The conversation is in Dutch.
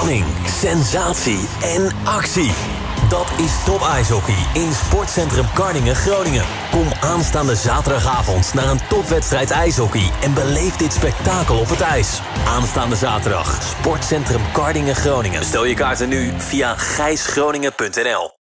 Spanning, sensatie en actie. Dat is Top IJshockey in Sportcentrum Kralingen-Groningen. Kom aanstaande zaterdagavond naar een topwedstrijd ijshockey en beleef dit spektakel op het ijs. Aanstaande zaterdag, Sportcentrum Kralingen-Groningen. Bestel je kaarten nu via gijsgroningen.nl.